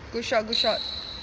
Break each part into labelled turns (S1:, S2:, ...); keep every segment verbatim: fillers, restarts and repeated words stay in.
S1: Good shot, good shot.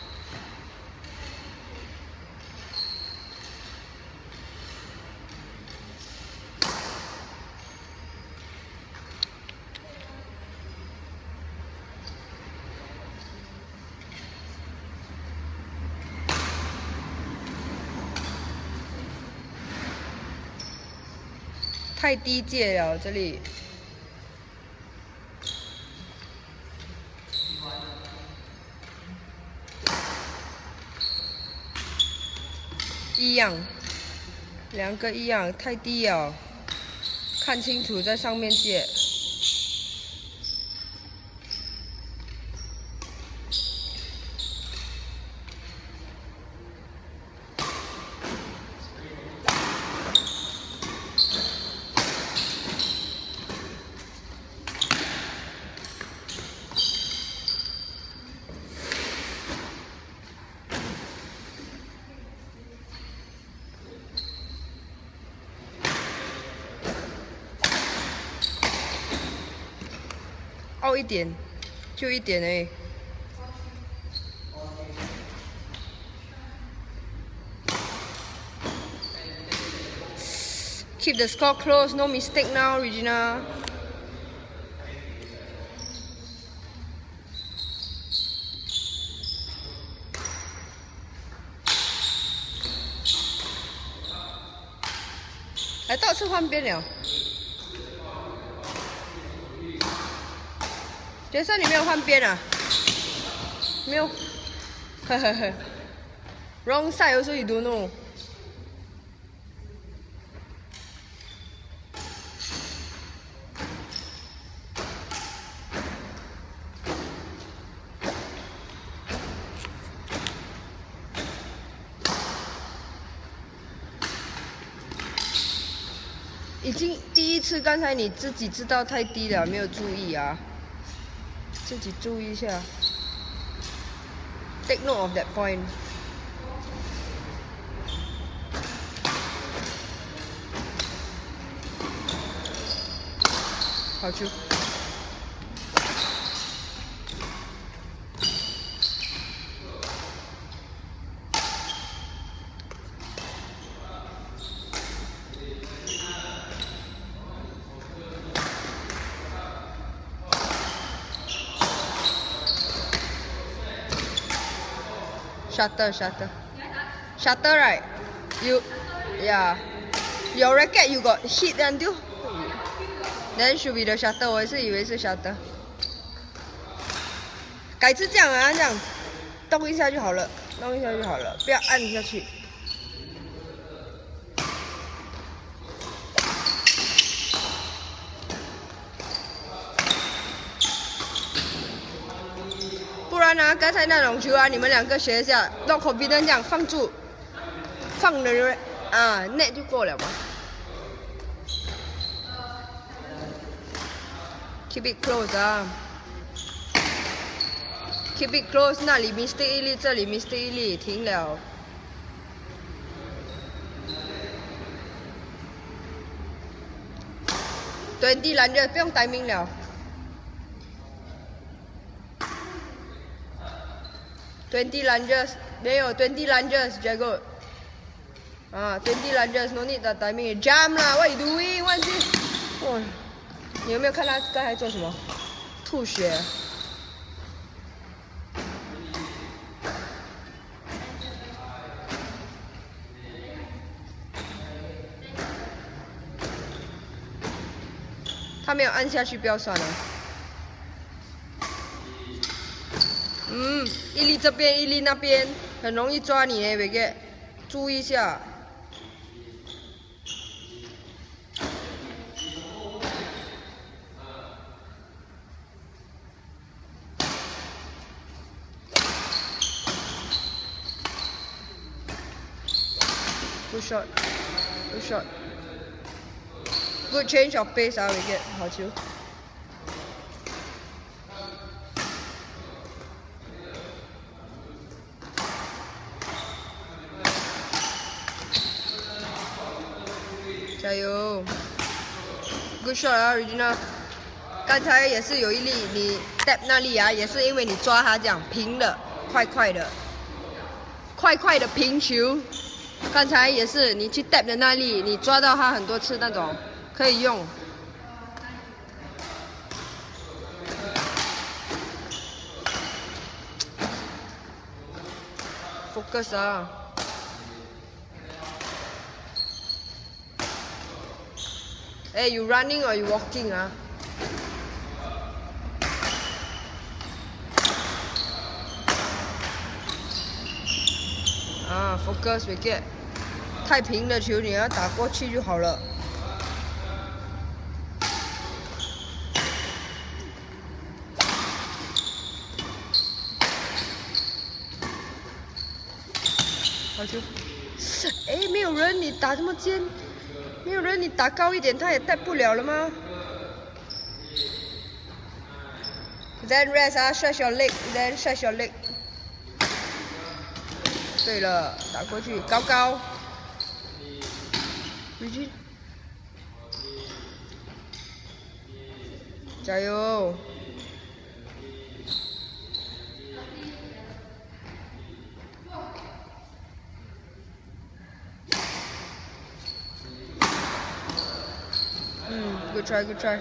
S1: 太低界了，这里。一样，两个一样，太低了，看清楚在上面界。凹一点，就一点而已。Keep the score close, no mistake now, Regina. I thought 是换边了。杰森，你没有换边啊？没有，呵呵呵。Wrong side also you don't know. 已经第一次，刚才你自己知道太低了，没有注意啊。 自己注意一下 ，take note of that point。好球！Shutter, shutter, shutter, right? You, yeah. Your racket you got hit until. Then should be the shutter. 我也是以为是 shutter。改次这样啊，这样动一下就好了，动一下就好了，不要按下去。不然呢、啊，刚才那种球啊，你们两个学一下 ，not confident 这样放住，放的人啊 ，net 就过了嘛。Keep it close 啊 ，keep it close， 那里 mistake 一粒，这里 mistake 一粒，停了。twenty 拦着，不用 timing 了。 twenty lunges 没有 twenty lunges jago 啊 twenty lunges no need the timing jump 啦 what you doing what is it 哇你有没有看他刚才做什么吐血他没有按下去不要算了嗯，一粒这边，一粒那边，很容易抓你诶，伟哥，注意一下。Good shot, good shot, good change of pace 啊，伟哥，好球。 加油 ！Good shot 啊 ，Regina。 刚才也是有一粒你 tap 那粒啊，也是因为你抓它这样平的，快快的，快快的平球。刚才也是你去 tap 的那粒，你抓到它很多次那种，可以用。focus 啊！哎 ，you running or you walking 啊？啊 ，focus wicket， 太平的球你要打过去就好了。好球！哎，没有人，你打这么尖，没有人，你打高一点，他也带不了了吗 ？Then rest 啊 ，stretch your leg， then stretch your leg。对了，打过去，高高。回去，加油！嗯 ，good try，good try。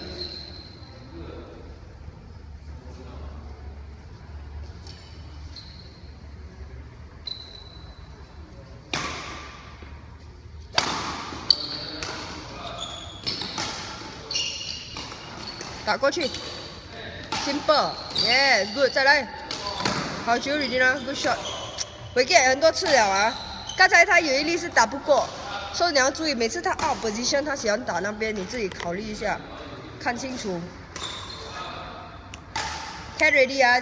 S1: 打过去 ，simple，yes good， 再来，好球 ，Regina good shot，wicket 很多次了啊，刚才他有一粒是打不过，所以你要注意，每次他 out position， 他喜欢打那边，你自己考虑一下，看清楚。Get ready 啊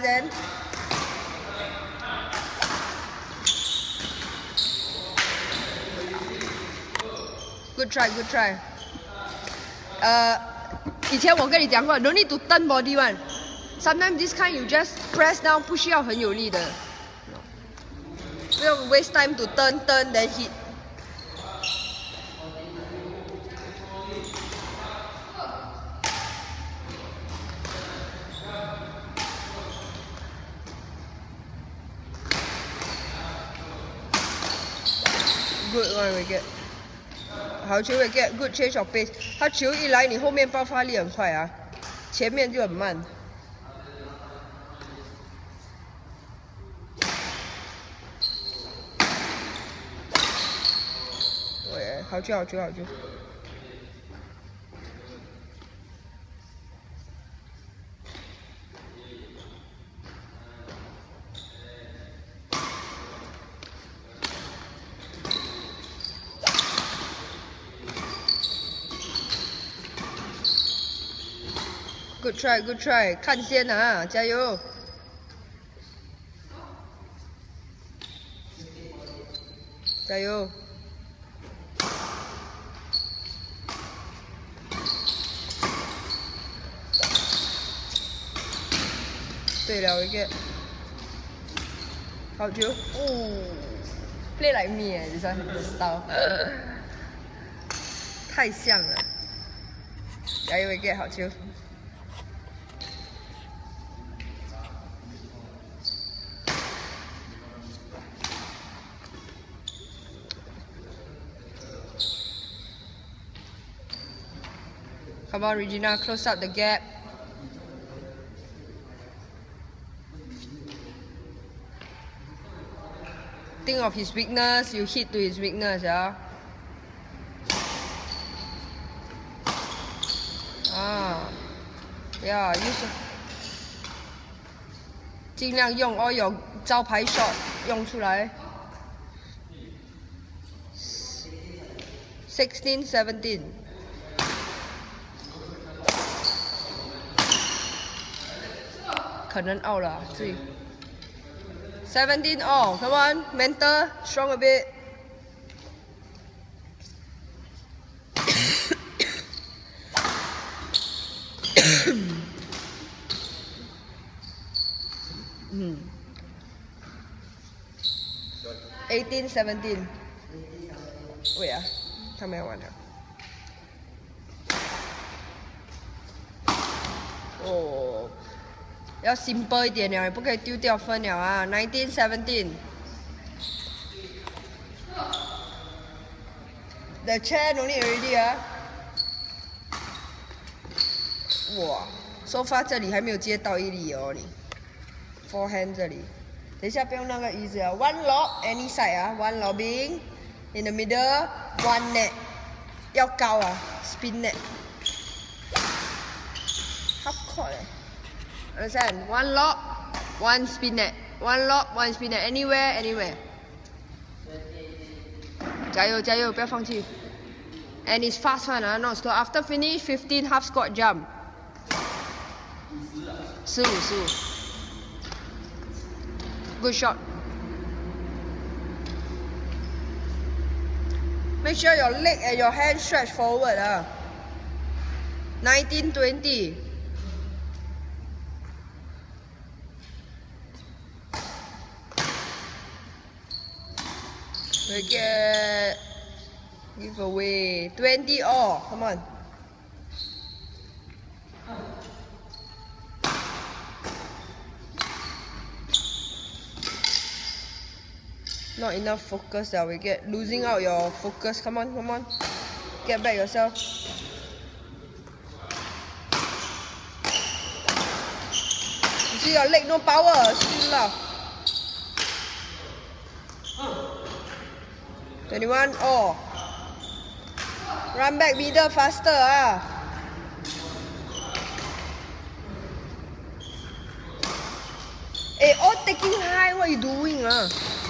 S1: ，then。Good try, good try。呃。以前我跟你讲过 ，no need to turn body one。Sometimes this kind you just press down， 不需要很有力的，不用 waste time to turn turn then hit。Good one, we get。好球也 get good change of pace， 他球一来，你后面爆发力很快啊，前面就很慢。对，好球好球好球。Good try, good try， 看先啊，加油！加油！对了一个，好球！哦 ，play like me 哎，这算 style， 太像了。加油一个，好球！ Come on, Regina, close up the gap. Think of his weakness, you hit to his weakness, yeah? Ah, yeah, use. 尽量用 all your 招牌 shot 用出来。Sixteen, seventeen. 可能 out 了，注意。Seventeen all, come on, mental, strong a bit. 嗯。Eighteen, seventeen. 喂啊，他没有玩了。 哦，要 simple 一点了，不可以丢掉分了啊 ！nineteen seventeen。The chair no need already 啊！哇 ，so far 这里还没有接到一粒哦，你 forehand 这里。等一下不用那个椅子啊 ，one lob any side 啊 ，one lobbing in the middle one net， 要高啊 ，spin net。half court 哎 ，understand？ One lob, one spin net, one lob, one spin net, anywhere, anywhere。加油加油，不要放弃。And it's fast one 啊 ，not slow. After finish, fifteen half squat jump。十五十五。Good shot. Make sure your leg and your hand stretch forward 啊。nineteen twenty。We get give away twenty all. Come on. Not enough focus that we get losing out your focus. Come on, come on. Get back yourself. You see your leg no power, still lah. twenty-one all. Run back middle faster ah. Hey, all taking high, what you doing ah?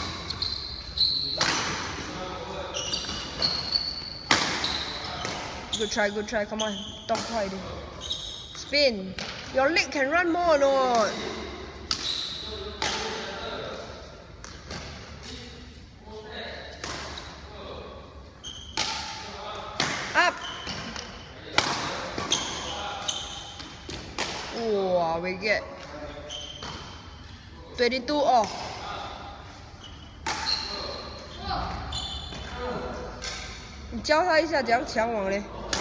S1: Good try, good try, come on. Don't try it. Spin. Your leg can run more or not? Up. Wow, we get twenty-two off. You 教他一下怎样抢网嘞。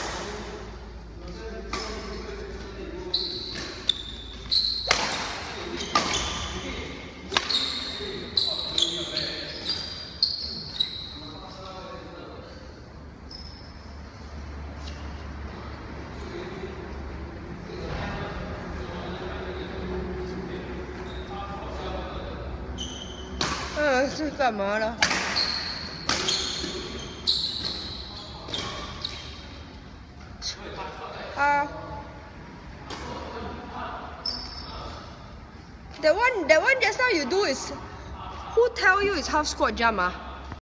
S1: 嗯，这干嘛了？啊 ，that one, that one just now you do is, who tell you it's half squat jump ah?